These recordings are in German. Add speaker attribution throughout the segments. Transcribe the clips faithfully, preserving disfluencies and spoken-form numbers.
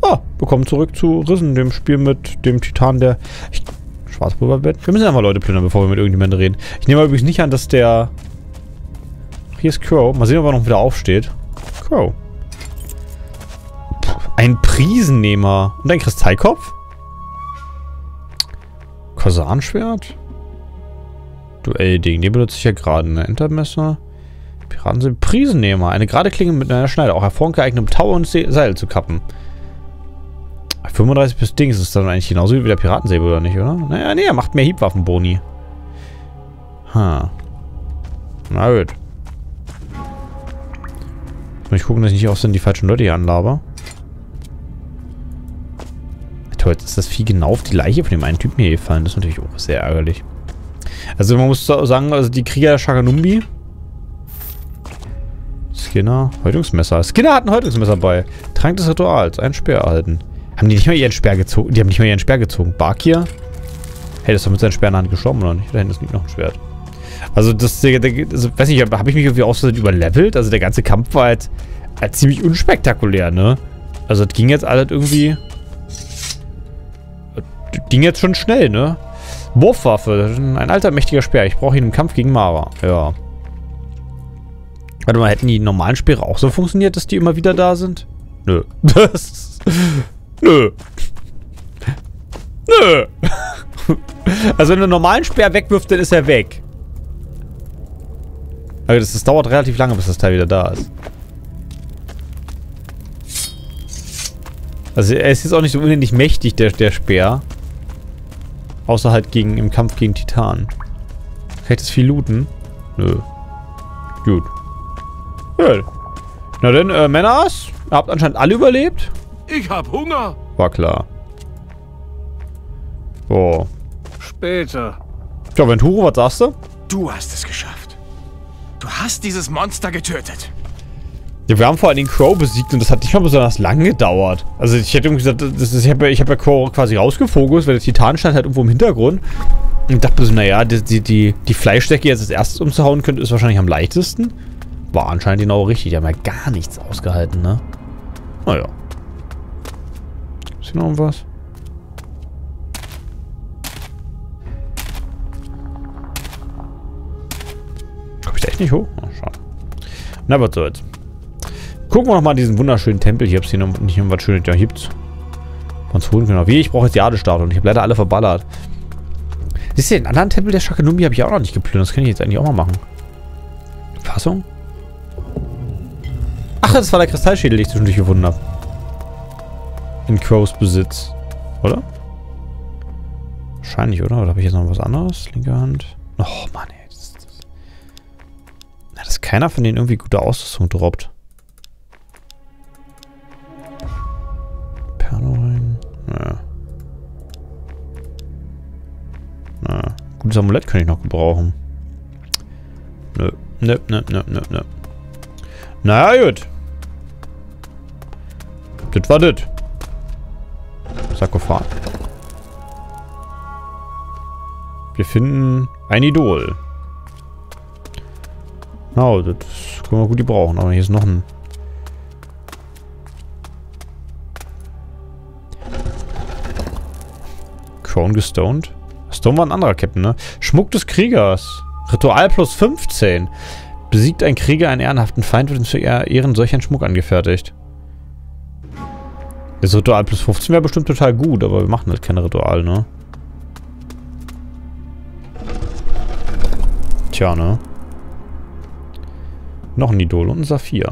Speaker 1: Ah, willkommen zurück zu Risen, dem Spiel mit dem Titan, der... Ich, Schwarzpulverbett. Wir müssen einfach Leute plündern, bevor wir mit irgendjemandem reden. Ich nehme übrigens nicht an, dass der... Hier ist Crow. Mal sehen, ob er noch wieder aufsteht. Crow. Ein Prisennehmer. Und ein Kristallkopf? Korsanschwert? Duellding. Den benutze ich ja gerade. Ein Entermesser. Piraten sind Prisennehmer. Eine gerade Klinge mit einer Schneide. Auch hervorragend geeignet, um Tau und Seil zu kappen. fünfunddreißig bis Dings ist dann eigentlich genauso wie der Piratensäbel, oder nicht, oder? Naja, nee, er macht mehr Hiebwaffenboni. Ha. Na gut. Jetzt muss ich gucken, dass ich nicht auch so die falschen Leute hier anlaber. Toll, jetzt ist das Vieh genau auf die Leiche von dem einen Typen hier gefallen. Das ist natürlich auch sehr ärgerlich. Also man muss sagen, also die Krieger der Shaganumbi. Skinner, Häutungsmesser. Skinner hat ein Häutungsmesser bei. Trank des Rituals, einen Speer erhalten. Haben die nicht mal ihren Speer gezogen? Die haben nicht mal ihren Speer gezogen. Bakir? Hey, das ist doch mit seinem Speer in der Hand gestorben, oder nicht? Da hinten ist nicht noch ein Schwert. Also, das, der, der, also, weiß nicht, habe ich mich irgendwie aus überlevelt? Also, der ganze Kampf war halt, halt ziemlich unspektakulär, ne? Also, das ging jetzt alles irgendwie... Das ging jetzt schon schnell, ne? Wurfwaffe. Ein alter, mächtiger Speer. Ich brauche ihn im Kampf gegen Mara. Ja. Warte mal, hätten die normalen Speere auch so funktioniert, dass die immer wieder da sind? Nö. Das... Nö. Nö. Also wenn du einen normalen Speer wegwirft, dann ist er weg. Aber das, das dauert relativ lange, bis das Teil wieder da ist. Also er ist jetzt auch nicht so unendlich mächtig, der, der Speer. Außer halt gegen, im Kampf gegen Titan. Kann ich das viel looten? Nö. Gut. Ja. Na dann, äh, Männers, ihr habt anscheinend alle überlebt.
Speaker 2: Ich hab Hunger.
Speaker 1: War klar. Oh.
Speaker 2: Später.
Speaker 1: Ja, Venturo, was sagst du?
Speaker 2: Du hast es geschafft. Du hast dieses Monster getötet.
Speaker 1: Ja, wir haben vor allem den Crow besiegt und das hat nicht mal besonders lang gedauert. Also ich hätte irgendwie gesagt, das ist, ich habe ja, hab ja Crow quasi rausgefokust, weil der Titan stand halt irgendwo im Hintergrund. Und dachte so, naja, die, die, die, die Fleischdecke jetzt als erstes umzuhauen könnte, ist wahrscheinlich am leichtesten. War anscheinend genau richtig. Die haben ja gar nichts ausgehalten, ne? Naja. Ist hier noch irgendwas? Komm ich da echt nicht hoch? Oh, schade. Na, was soll's. Gucken wir noch mal diesen wunderschönen Tempel hier, ob es hier noch nicht irgendwas Schönes da gibt. Uns holen können. Wie, ich brauche jetzt Jadestart und ich habe leider alle verballert. Siehst du, den anderen Tempel der Shaganumbi habe ich auch noch nicht geplündert. Das kann ich jetzt eigentlich auch mal machen. Fassung? Ach, das war der Kristallschädel, den ich zwischendurch gefunden habe. In Crows Besitz. Oder? Wahrscheinlich, oder? Oder habe ich jetzt noch was anderes? Linke Hand. Oh, Mann, ey. Das, das. Na, dass keiner von denen irgendwie gute Ausrüstung droppt. Pernoring. Naja. Naja. Gutes Amulett kann ich noch gebrauchen. Nö. Nö, nö, nö, nö, nö. Naja, gut. Das war das. Sarkophag. Wir finden ein Idol. Na, oh, das können wir gut gebrauchen. Aber hier ist noch ein... Crown gestoned. Stone war ein anderer Captain, ne? Schmuck des Kriegers. Ritual plus fünfzehn. Besiegt ein Krieger einen ehrenhaften Feind, wird zu Ehren solch ein Schmuck angefertigt. Das Ritual plus fünfzehn wäre bestimmt total gut, aber wir machen halt keine Ritual, ne? Tja, ne? Noch ein Idol und ein Saphir.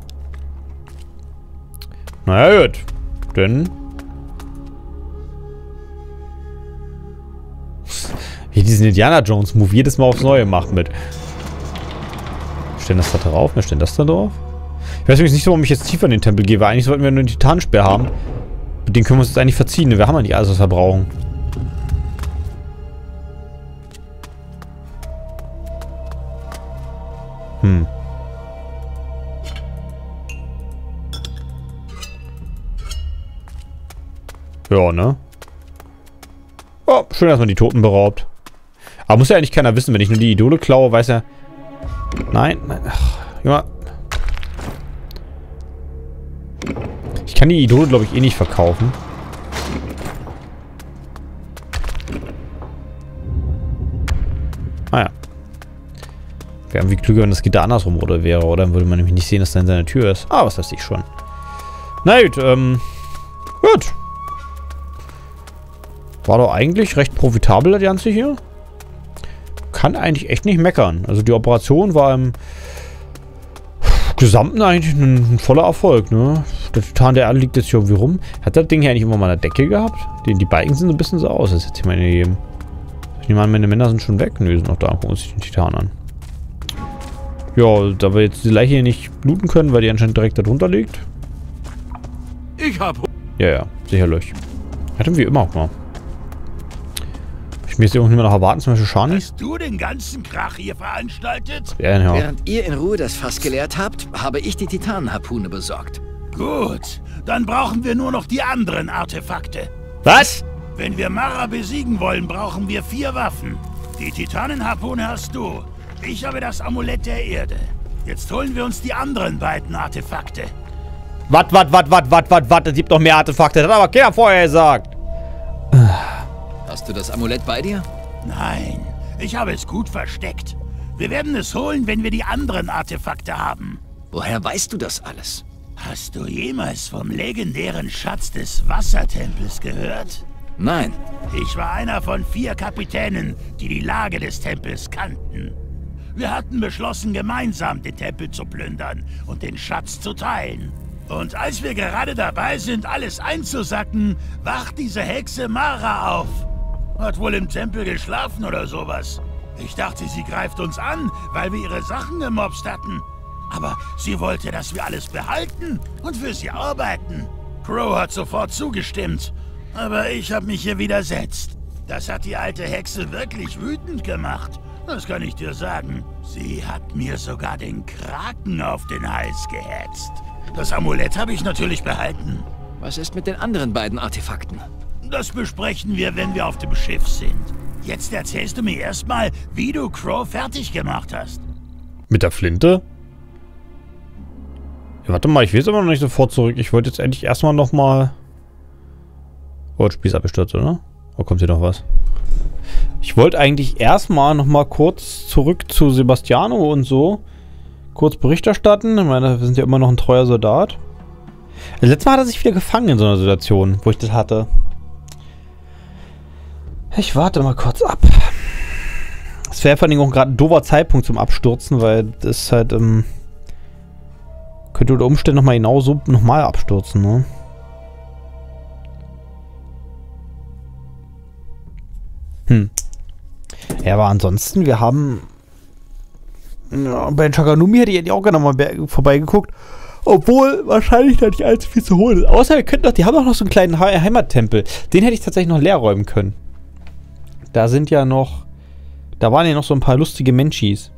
Speaker 1: Naja, gut. Denn... Wie diesen Indiana Jones Move jedes Mal aufs Neue macht mit. Wir stellen das da drauf, wir stellen das da drauf. Ich weiß übrigens nicht, warum ich jetzt tiefer in den Tempel gehe, weil eigentlich sollten wir nur einen Titanspeer haben. Mit dem können wir uns jetzt eigentlich verziehen. Wir haben ja nicht alles, was wir brauchen. Hm. Ja, ne? Oh, schön, dass man die Toten beraubt. Aber muss ja eigentlich keiner wissen, wenn ich nur die Idole klaue, weiß er... Nein, nein, ach, Junge. Ich kann die Idole, glaube ich, eh nicht verkaufen. Ah ja. Wäre irgendwie klüger, wenn das Gitter andersrum oder wäre, oder? Dann würde man nämlich nicht sehen, dass da in seiner Tür ist. Ah, was weiß ich schon. Na gut, ähm... gut. War doch eigentlich recht profitabel, das Ganze hier. Kann eigentlich echt nicht meckern. Also die Operation war im Gesamten eigentlich ein, ein voller Erfolg, ne? Der Titan der Erde liegt jetzt hier irgendwie rum. Hat das Ding hier eigentlich immer mal eine Decke gehabt? Die, die Balken sehen so ein bisschen so aus, als hätte ich meine gegeben. Ich nehme an, meine Männer sind schon weg. Nö, die sind noch da. Gucken wir uns den Titan an. Ja, da wir jetzt die Leiche hier nicht bluten können, weil die anscheinend direkt da drunter liegt.
Speaker 2: Ich hab...
Speaker 1: Ja, ja, sicherlich. Hatten wir immer auch mal. Ich muss irgendjemand noch erwarten, zum Beispiel Shani.
Speaker 3: Hast du den ganzen Krach hier veranstaltet?
Speaker 1: Ja, ja.
Speaker 4: Während ihr in Ruhe das Fass geleert habt, habe ich die Titanenharpune besorgt.
Speaker 3: Gut, dann brauchen wir nur noch die anderen Artefakte.
Speaker 1: Was?
Speaker 3: Wenn wir Mara besiegen wollen, brauchen wir vier Waffen. Die Titanenharpune hast du. Ich habe das Amulett der Erde. Jetzt holen wir uns die anderen beiden Artefakte.
Speaker 1: Wat, wat, wat, wat, wat, wat, wat, es gibt noch mehr Artefakte. Das hat aber keiner vorher gesagt.
Speaker 4: Hast du das Amulett bei dir?
Speaker 3: Nein, ich habe es gut versteckt. Wir werden es holen, wenn wir die anderen Artefakte haben.
Speaker 4: Woher weißt du das alles?
Speaker 3: Hast du jemals vom legendären Schatz des Wassertempels gehört?
Speaker 4: Nein.
Speaker 3: Ich war einer von vier Kapitänen, die die Lage des Tempels kannten. Wir hatten beschlossen, gemeinsam den Tempel zu plündern und den Schatz zu teilen. Und als wir gerade dabei sind, alles einzusacken, wacht diese Hexe Mara auf. Hat wohl im Tempel geschlafen oder sowas. Ich dachte, sie greift uns an, weil wir ihre Sachen gemobst hatten. Aber sie wollte, dass wir alles behalten und für sie arbeiten. Crow hat sofort zugestimmt. Aber ich habe mich hier widersetzt. Das hat die alte Hexe wirklich wütend gemacht. Das kann ich dir sagen. Sie hat mir sogar den Kraken auf den Hals gehetzt. Das Amulett habe ich natürlich behalten.
Speaker 4: Was ist mit den anderen beiden Artefakten?
Speaker 3: Das besprechen wir, wenn wir auf dem Schiff sind. Jetzt erzählst du mir erstmal, wie du Crow fertig gemacht hast.
Speaker 1: Mit der Flinte? Ja, warte mal, ich will jetzt aber noch nicht sofort zurück. Ich wollte jetzt endlich erstmal nochmal... Oh, das Spiel ist abgestürzt, oder? Oh, kommt hier noch was? Ich wollte eigentlich erstmal nochmal kurz zurück zu Sebastiano und so. Kurz Bericht erstatten. Ich meine, wir sind ja immer noch ein treuer Soldat. Das letzte Mal hat er sich wieder gefangen in so einer Situation, wo ich das hatte. Ich warte mal kurz ab. Es wäre vor allem auch gerade ein doofer Zeitpunkt zum Abstürzen, weil das halt, ähm, könnte unter Umständen nochmal genauso nochmal abstürzen, ne? Hm. Ja, aber ansonsten, wir haben... Ja, bei Chakanumi hätte ich auch gerne mal vorbeigeguckt. Obwohl wahrscheinlich da nicht allzu viel zu holen ist. Außer wir könnten doch, die haben doch noch so einen kleinen Heimattempel. Den hätte ich tatsächlich noch leer räumen können. Da sind ja noch... Da waren ja noch so ein paar lustige Menschis.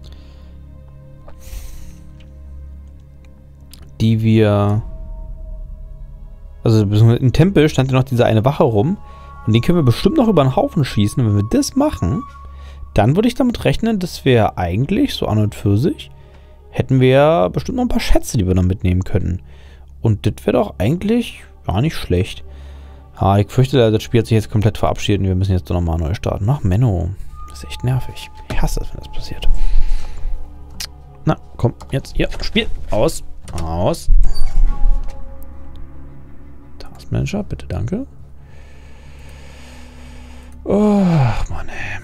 Speaker 1: Die wir... Also im Tempel stand ja noch diese eine Wache rum. Und den können wir bestimmt noch über den Haufen schießen. Und wenn wir das machen, dann würde ich damit rechnen, dass wir eigentlich, so an und für sich, hätten wir bestimmt noch ein paar Schätze, die wir dann mitnehmen könnten. Und das wäre doch eigentlich gar nicht schlecht. Ah, ich fürchte, das Spiel hat sich jetzt komplett verabschiedet und wir müssen jetzt doch nochmal neu starten. Ach, Menno. Das ist echt nervig. Ich hasse es, wenn das passiert. Na, komm, jetzt hier. Spiel. Aus. Aus. Taskmanager, bitte, danke. Oh, Mann, ey.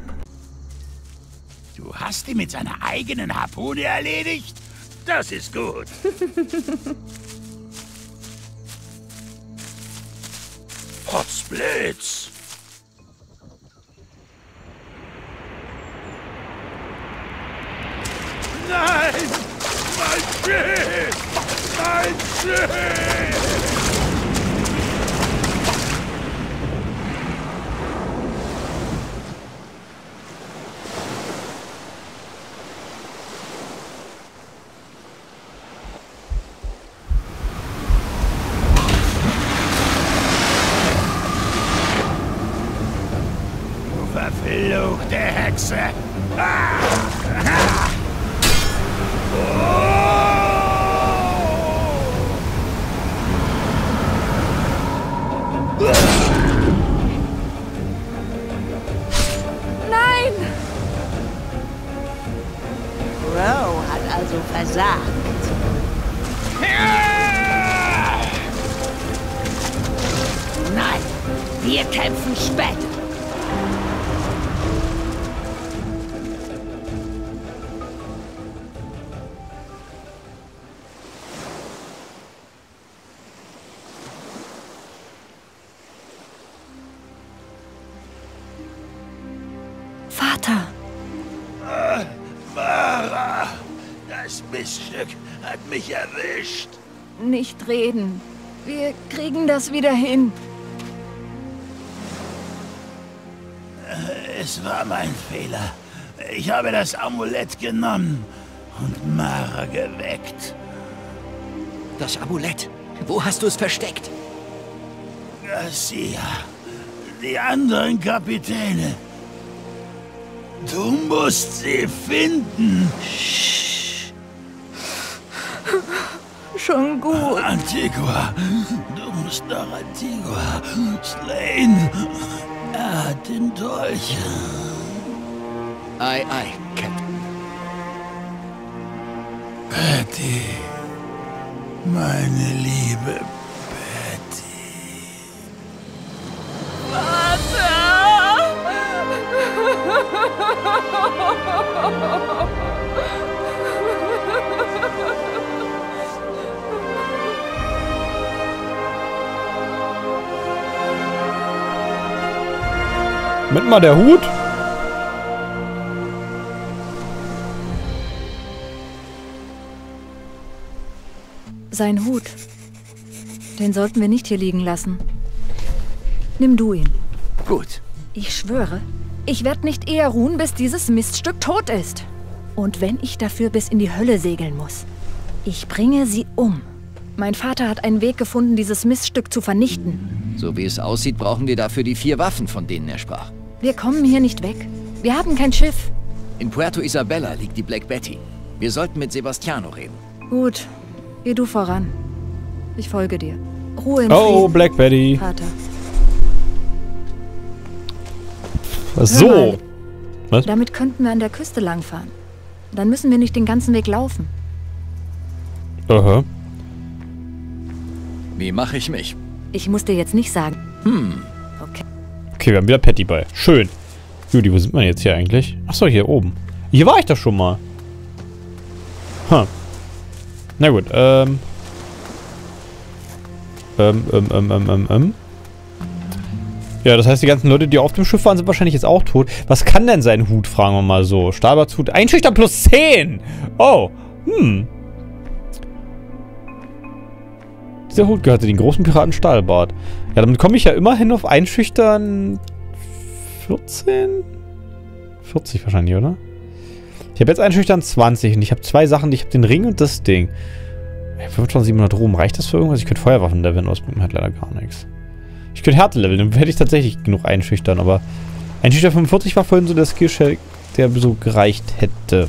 Speaker 3: Du hast ihn mit seiner eigenen Harpune erledigt? Das ist gut. Potzblitz. Nein! Mein Schiff! Mein Schiff! Verfluchte Hexe! Ah! Ah! Oh!
Speaker 5: Wir kämpfen später. Vater.
Speaker 3: Mara, das Miststück hat mich erwischt.
Speaker 5: Nicht reden. Wir kriegen das wieder hin.
Speaker 3: Es war mein Fehler. Ich habe das Amulett genommen und Mara geweckt.
Speaker 4: Das Amulett. Wo hast du es versteckt?
Speaker 3: Garcia, die anderen Kapitäne. Du musst sie finden.
Speaker 5: Schon gut.
Speaker 3: Antigua. Du musst nach Antigua. Slane. Er hat den Dolch.
Speaker 4: Ei, ei, Captain.
Speaker 3: Patty. Meine liebe Patty.
Speaker 1: Mit mal der Hut.
Speaker 5: Sein Hut. Den sollten wir nicht hier liegen lassen. Nimm du ihn.
Speaker 4: Gut.
Speaker 5: Ich schwöre, ich werde nicht eher ruhen, bis dieses Miststück tot ist. Und wenn ich dafür bis in die Hölle segeln muss. Ich bringe sie um. Mein Vater hat einen Weg gefunden, dieses Miststück zu vernichten.
Speaker 4: So wie es aussieht, brauchen wir dafür die vier Waffen, von denen er sprach.
Speaker 5: Wir kommen hier nicht weg. Wir haben kein Schiff.
Speaker 4: In Puerto Isabella liegt die Black Betty. Wir sollten mit Sebastiano reden.
Speaker 5: Gut, geh du voran. Ich folge dir. Ruhe in
Speaker 1: Oh,
Speaker 5: Frieden,
Speaker 1: Black Betty.
Speaker 5: Vater.
Speaker 1: So.
Speaker 5: mal.
Speaker 1: Was?
Speaker 5: Damit könnten wir an der Küste langfahren. Dann müssen wir nicht den ganzen Weg laufen.
Speaker 1: Aha.
Speaker 4: Wie mache ich mich?
Speaker 5: Ich muss dir jetzt nicht sagen.
Speaker 4: Hm.
Speaker 5: Okay.
Speaker 1: Okay, wir haben wieder Patty bei. Schön. Judy, wo sind wir jetzt hier eigentlich? Achso, hier oben. Hier war ich doch schon mal. Huh. Na gut, ähm. Ähm, ähm, ähm, ähm, ähm, ähm. Ja, das heißt, die ganzen Leute, die auf dem Schiff waren, sind wahrscheinlich jetzt auch tot. Was kann denn sein Hut, fragen wir mal so. Stahlbartshut. Einschüchtern plus zehn! Oh. Hm. Dieser Hut gehörte den großen Piraten Stahlbart. Ja, damit komme ich ja immerhin auf Einschüchtern vierzehn? vierzig wahrscheinlich, oder? Ich habe jetzt Einschüchtern zwanzig und ich habe zwei Sachen. Ich habe den Ring und das Ding. fünftausendsiebenhundert Ruhm. Reicht das für irgendwas? Ich könnte Feuerwaffen leveln, aus bringt mir halt leider gar nichts. Ich könnte Härte leveln, dann hätte ich tatsächlich genug Einschüchtern, aber Einschüchtern fünfundvierzig war vorhin so der Skillshare, der so gereicht hätte.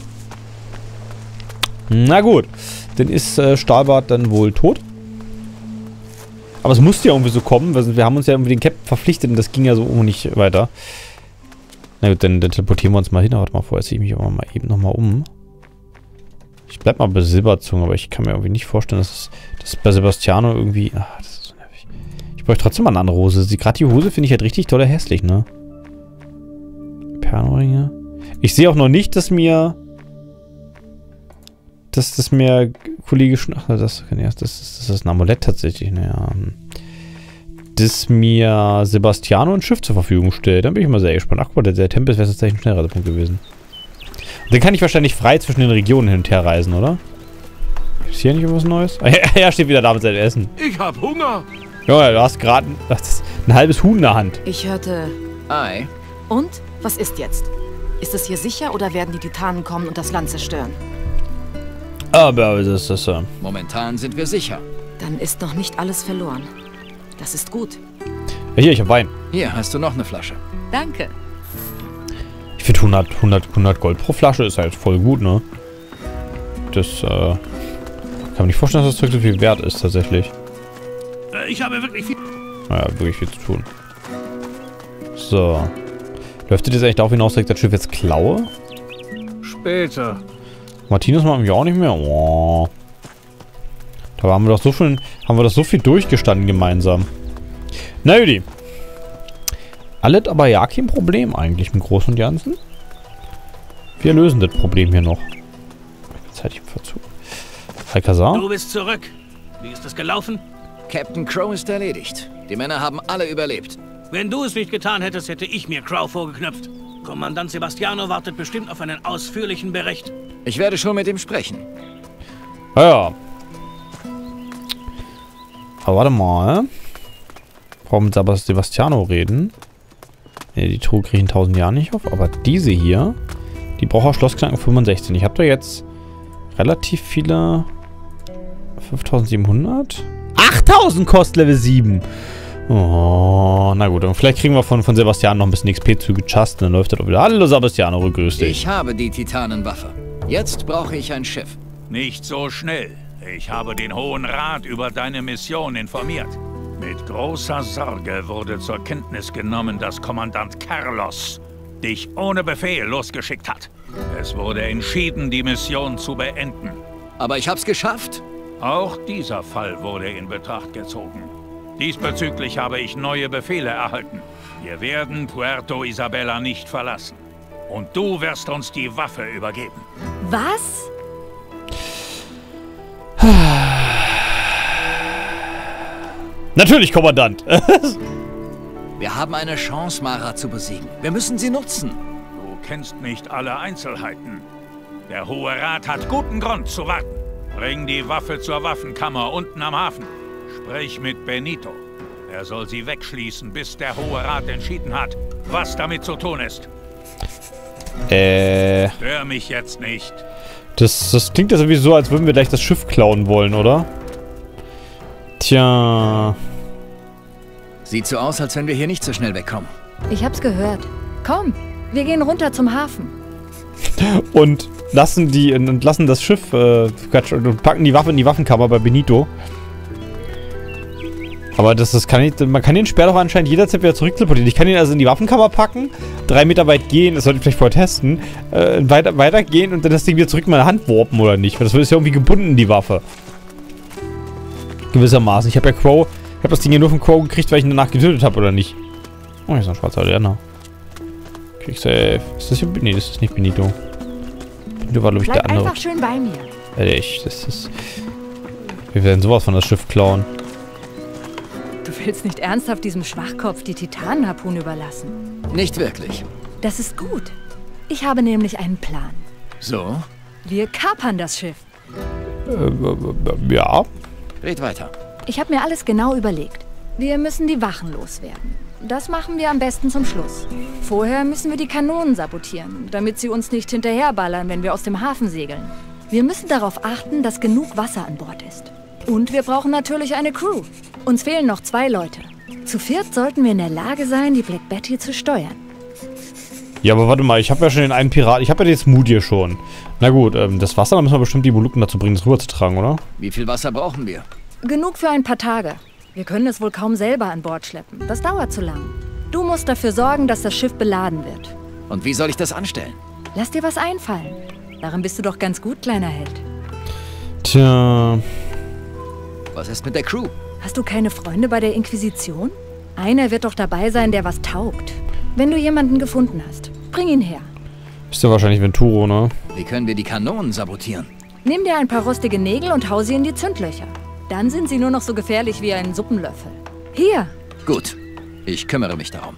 Speaker 1: Na gut, dann ist äh, Stahlbart dann wohl tot. Aber es musste ja irgendwie so kommen, weil wir haben uns ja irgendwie den Cap verpflichtet und das ging ja so nicht weiter. Na gut, dann, dann teleportieren wir uns mal hin. Warte mal, vorher ziehe ich mich aber mal eben nochmal um. Ich bleib mal bei Silberzunge, aber ich kann mir irgendwie nicht vorstellen, dass es dass bei Sebastiano irgendwie... Ach, das ist so nervig. Ich bräuchte trotzdem mal eine andere Hose. Die, gerade die Hose finde ich halt richtig toll hässlich, ne? Perlenringe. Ich sehe auch noch nicht, dass mir... Dass das mir Kollege schon... Ach, das, das, das, das ist ein Amulett tatsächlich. Naja. Das mir Sebastiano ein Schiff zur Verfügung stellt. Dann bin ich mal sehr gespannt. Ach, guck mal, der, der Tempest wäre tatsächlich ein Schnellreisepunkt gewesen. Dann kann ich wahrscheinlich frei zwischen den Regionen hin und her reisen, oder? Ist hier nicht irgendwas Neues? Ah, ja, er steht wieder da mit seinem Essen.
Speaker 2: Ich hab Hunger.
Speaker 1: Junge, du hast gerade ein, ein halbes Huhn in der Hand.
Speaker 6: Ich hörte...
Speaker 4: Ei.
Speaker 6: Und? Was ist jetzt? Ist es hier sicher oder werden die Titanen kommen und das Land zerstören?
Speaker 1: Aber das ist das... Äh
Speaker 4: Momentan sind wir sicher.
Speaker 6: Dann ist noch nicht alles verloren. Das ist gut.
Speaker 1: ja, hier, ich hab Wein.
Speaker 4: Hier hast du noch eine Flasche.
Speaker 6: Danke.
Speaker 1: Ich finde hundert, hundert, hundert Gold pro Flasche ist halt voll gut, ne? Das, äh... kann man nicht vorstellen, dass das Zeug so viel wert ist, tatsächlich.
Speaker 3: Ich habe wirklich viel...
Speaker 1: Naja, wirklich viel zu tun. So. Läuft das jetzt eigentlich darauf hinaus, dass ich das Schiff jetzt klaue?
Speaker 2: Später.
Speaker 1: Martinez macht mich auch nicht mehr. Oh. Da haben wir doch so viel, haben wir doch so viel durchgestanden gemeinsam. Na Judy. Alles aber ja kein Problem eigentlich im Großen und Ganzen. Wir lösen das Problem hier noch. Jetzt hatte ich im Verzug. Alcazar?
Speaker 7: Du bist zurück. Wie ist es gelaufen?
Speaker 4: Captain Crow ist erledigt. Die Männer haben alle überlebt.
Speaker 7: Wenn du es nicht getan hättest, hätte ich mir Crow vorgeknöpft. Kommandant Sebastiano wartet bestimmt auf einen ausführlichen Bericht.
Speaker 4: Ich werde schon mit ihm sprechen.
Speaker 1: Ja, ja. Aber warte mal. Warum mit Sebastiano reden? Ne, die Truhe kriege ich in tausend Jahren nicht auf. Aber diese hier, die braucht auch Schlossknacken fünfundsechzig. Ich habe da jetzt relativ viele... fünftausendsiebenhundert? achttausend kostet Level sieben. Oh, na gut. Und vielleicht kriegen wir von, von Sebastian noch ein bisschen X P zugechast. Dann läuft das auch wieder. Hallo Sebastiano, grüß dich.
Speaker 4: Ich habe die Titanenwaffe. Jetzt brauche ich ein Schiff.
Speaker 3: Nicht so schnell. Ich habe den Hohen Rat über deine Mission informiert. Mit großer Sorge wurde zur Kenntnis genommen, dass Kommandant Carlos dich ohne Befehl losgeschickt hat. Es wurde entschieden, die Mission zu beenden.
Speaker 4: Aber ich hab's geschafft.
Speaker 3: Auch dieser Fall wurde in Betracht gezogen. Diesbezüglich habe ich neue Befehle erhalten. Wir werden Puerto Isabella nicht verlassen. Und du wirst uns die Waffe übergeben.
Speaker 5: Was?
Speaker 1: Natürlich, Kommandant.
Speaker 4: Wir haben eine Chance, Mara zu besiegen. Wir müssen sie nutzen.
Speaker 3: Du kennst nicht alle Einzelheiten. Der Hohe Rat hat guten Grund zu warten. Bring die Waffe zur Waffenkammer unten am Hafen. Sprich mit Benito. Er soll sie wegschließen, bis der Hohe Rat entschieden hat, was damit zu tun ist.
Speaker 1: Äh...
Speaker 3: Stör mich jetzt nicht.
Speaker 1: Das, das klingt ja sowieso, als würden wir gleich das Schiff klauen wollen, oder? Tja...
Speaker 4: Sieht so aus, als wenn wir hier nicht so schnell wegkommen.
Speaker 5: Ich hab's gehört. Komm, wir gehen runter zum Hafen.
Speaker 1: Und lassen die und lassen das Schiff äh, und packen die Waffe in die Waffenkammer bei Benito. Aber das, das kann nicht, man kann den Speer doch anscheinend jederzeit wieder zurückteleportieren. Ich kann ihn also in die Waffenkammer packen, drei Meter weit gehen, das sollte ich vielleicht vorher testen, äh, weiter, weiter gehen und dann das Ding wieder zurück in meine Hand warpen oder nicht. Weil das ist ja irgendwie gebunden, die Waffe. Gewissermaßen. Ich habe ja Crow, ich habe das Ding ja nur von Crow gekriegt, weil ich ihn danach getötet habe, oder nicht? Oh, hier ist ein schwarzer Lerner. Quicksafe. Ist das hier? Nee, das ist nicht Benito. Benito war, glaube ich,
Speaker 5: Bleib
Speaker 1: der andere.
Speaker 5: einfach schön bei mir.
Speaker 1: Ehrlich, das ist... Wir werden sowas von das Schiff klauen.
Speaker 5: Du willst nicht ernsthaft diesem Schwachkopf die Titanenharpune überlassen?
Speaker 4: Nicht wirklich.
Speaker 5: Das ist gut. Ich habe nämlich einen Plan.
Speaker 4: So?
Speaker 5: Wir kapern das Schiff.
Speaker 1: Äh, äh, ja.
Speaker 4: Red weiter.
Speaker 5: Ich habe mir alles genau überlegt. Wir müssen die Wachen loswerden. Das machen wir am besten zum Schluss. Vorher müssen wir die Kanonen sabotieren, damit sie uns nicht hinterherballern, wenn wir aus dem Hafen segeln. Wir müssen darauf achten, dass genug Wasser an Bord ist. Und wir brauchen natürlich eine Crew. Uns fehlen noch zwei Leute. Zu viert sollten wir in der Lage sein, die Black Betty zu steuern.
Speaker 1: Ja, aber warte mal, ich habe ja schon den einen Pirat, ich habe ja den Smooth hier schon. Na gut, ähm, das Wasser, da müssen wir bestimmt die Molukken dazu bringen, das rüberzutragen, oder?
Speaker 4: Wie viel Wasser brauchen wir?
Speaker 5: Genug für ein paar Tage. Wir können es wohl kaum selber an Bord schleppen. Das dauert zu lang. Du musst dafür sorgen, dass das Schiff beladen wird.
Speaker 4: Und wie soll ich das anstellen?
Speaker 5: Lass dir was einfallen. Darin bist du doch ganz gut, kleiner Held.
Speaker 1: Tja...
Speaker 4: Was ist mit der Crew?
Speaker 5: Hast du keine Freunde bei der Inquisition? Einer wird doch dabei sein, der was taugt. Wenn du jemanden gefunden hast, bring ihn her.
Speaker 1: Ist ja wahrscheinlich Venturo, ne?
Speaker 4: Wie können wir die Kanonen sabotieren?
Speaker 5: Nimm dir ein paar rostige Nägel und hau sie in die Zündlöcher. Dann sind sie nur noch so gefährlich wie ein Suppenlöffel. Hier!
Speaker 4: Gut, ich kümmere mich darum.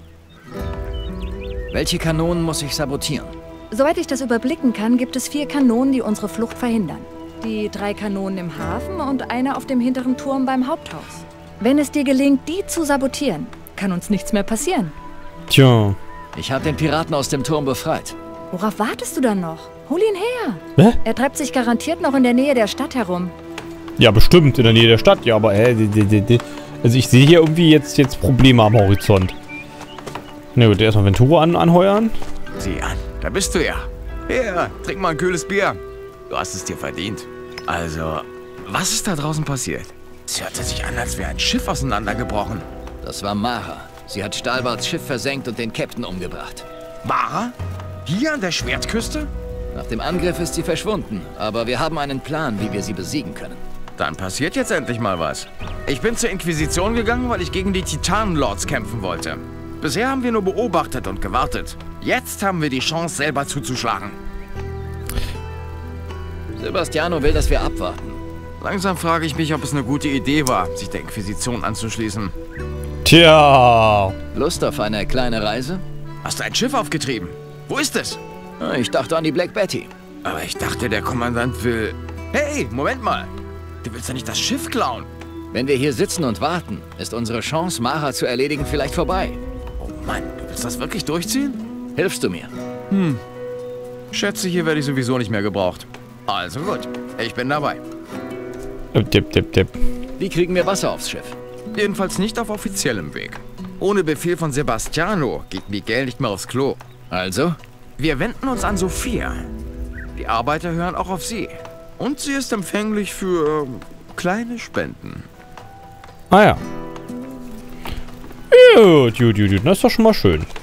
Speaker 4: Welche Kanonen muss ich sabotieren?
Speaker 5: Soweit ich das überblicken kann, gibt es vier Kanonen, die unsere Flucht verhindern. Die drei Kanonen im Hafen und eine auf dem hinteren Turm beim Haupthaus. Wenn es dir gelingt, die zu sabotieren, kann uns nichts mehr passieren.
Speaker 1: Tja...
Speaker 4: Ich habe den Piraten aus dem Turm befreit.
Speaker 5: Worauf wartest du dann noch? Hol ihn her!
Speaker 1: Hä?
Speaker 5: Er treibt sich garantiert noch in der Nähe der Stadt herum.
Speaker 1: Ja, bestimmt, in der Nähe der Stadt, ja, aber äh, d, d, d, also ich sehe hier irgendwie jetzt, jetzt Probleme am Horizont. Na gut, erstmal Venturo an, anheuern.
Speaker 2: Sieh an, da bist du ja. Hier, trink mal ein kühles Bier. Du hast es dir verdient. Also, was ist da draußen passiert? Es hörte sich an, als wäre ein Schiff auseinandergebrochen.
Speaker 4: Das war Mara. Sie hat Stahlbarts Schiff versenkt und den Captain umgebracht.
Speaker 2: Mara? Hier an der Schwertküste?
Speaker 4: Nach dem Angriff ist sie verschwunden, aber wir haben einen Plan, wie wir sie besiegen können.
Speaker 2: Dann passiert jetzt endlich mal was. Ich bin zur Inquisition gegangen, weil ich gegen die Titanenlords kämpfen wollte. Bisher haben wir nur beobachtet und gewartet. Jetzt haben wir die Chance, selber zuzuschlagen.
Speaker 4: Sebastiano will, dass wir abwarten.
Speaker 2: Langsam frage ich mich, ob es eine gute Idee war, sich der Inquisition anzuschließen.
Speaker 1: Tja.
Speaker 4: Lust auf eine kleine Reise?
Speaker 2: Hast du ein Schiff aufgetrieben? Wo ist es?
Speaker 4: Ich dachte an die Black Betty.
Speaker 2: Aber ich dachte, der Kommandant will... Hey, Moment mal. Du willst ja nicht das Schiff klauen?
Speaker 4: Wenn wir hier sitzen und warten, ist unsere Chance, Mara zu erledigen, vielleicht vorbei.
Speaker 2: Oh Mann, du willst das wirklich durchziehen?
Speaker 4: Hilfst du mir?
Speaker 2: Hm. Schätze, hier werde ich sowieso nicht mehr gebraucht. Also gut, ich bin dabei.
Speaker 1: Tipp, tipp, tipp.
Speaker 4: Wie kriegen wir Wasser aufs Schiff?
Speaker 2: Jedenfalls nicht auf offiziellem Weg. Ohne Befehl von Sebastiano geht Miguel nicht mehr aufs Klo.
Speaker 4: Also?
Speaker 2: Wir wenden uns an Sophia. Die Arbeiter hören auch auf sie. Und sie ist empfänglich für äh, kleine Spenden.
Speaker 1: Ah ja. Gut, gut, gut, gut. Das ist doch schon mal schön.